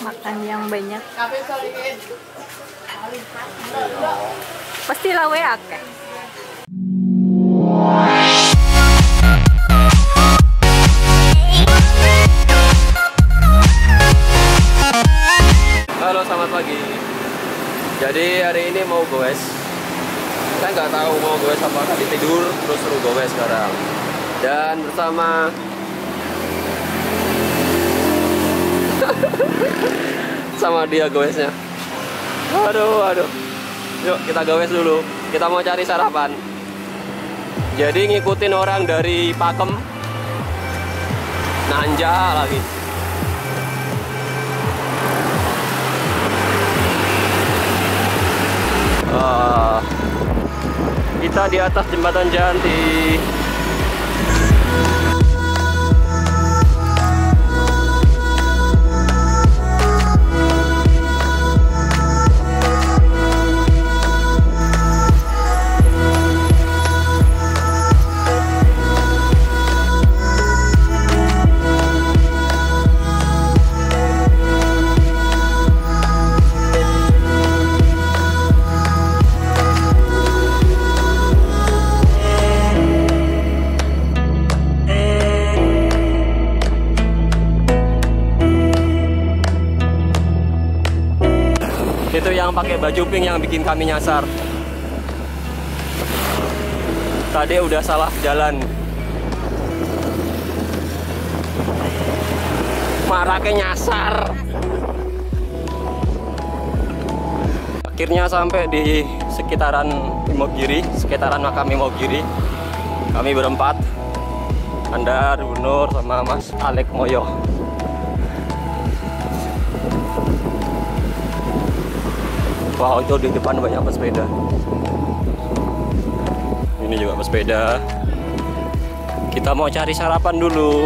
Makan yang banyak. Pastilah WA kan. Halo, selamat pagi. Jadi hari ini mau goes. Saya nggak tahu mau goes apa, tadi tidur terus suruh goes sekarang. Dan bersama sama dia goesnya. Aduh. Yuk kita goes dulu. Kita mau cari sarapan. Jadi ngikutin orang dari Pakem, Nanja lagi. Kita di atas jembatan Janti. Itu yang pakai baju pink yang bikin kami nyasar. Tadi udah salah jalan. Maraknya nyasar. Akhirnya sampai di sekitaran Imogiri, sekitaran makam Imogiri. Kami berempat, Andar, Bu Nur, sama Mas Alek Moyo. Wow, itu di depan banyak pesepeda. Ini juga pesepeda. Kita mau cari sarapan dulu.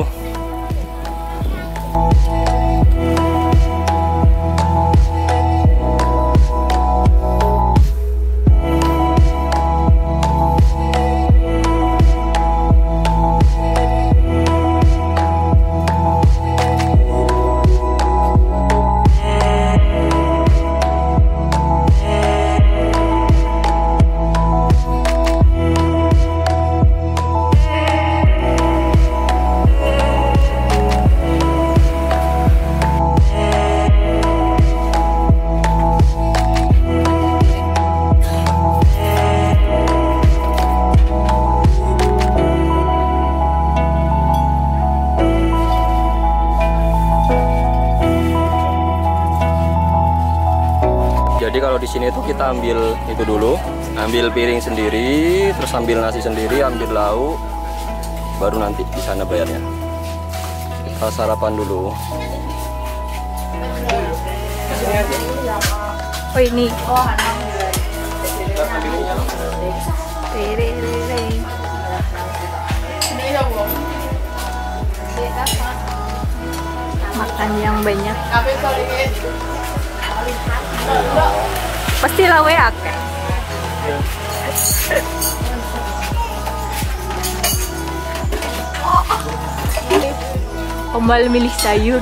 Jadi kalau di sini tuh kita ambil itu dulu, ambil piring sendiri, terus ambil nasi sendiri, ambil lauk, baru nanti di sana bayarnya. Kita sarapan dulu. Oh ini. Makan yang banyak. Pastilah WA kan. Kembali milih sayur.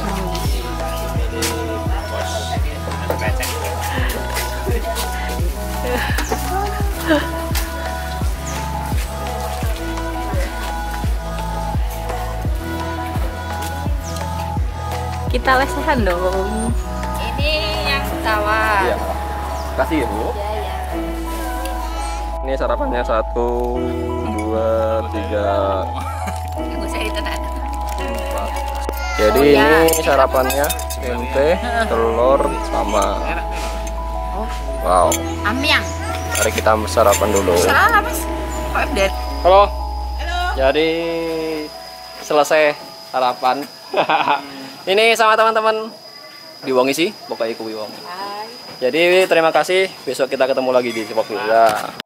Kita lesehan dong. Ini yang tawar. Iya. Kasih ya, Bu. Iya. Ini sarapannya 1, 2, 3. Ibu saya itu tak ada. Jadi ini sarapannya tempe, telur, sama. Wow. Amyang. Mari kita sarapan dulu. Salah Mas. Kok update? Halo. Jadi selesai sarapan. Ini sama teman-teman di Wongi sih, pokoknya kuwi Wongi. Hai. Jadi terima kasih. Besok kita ketemu lagi di sepak bola.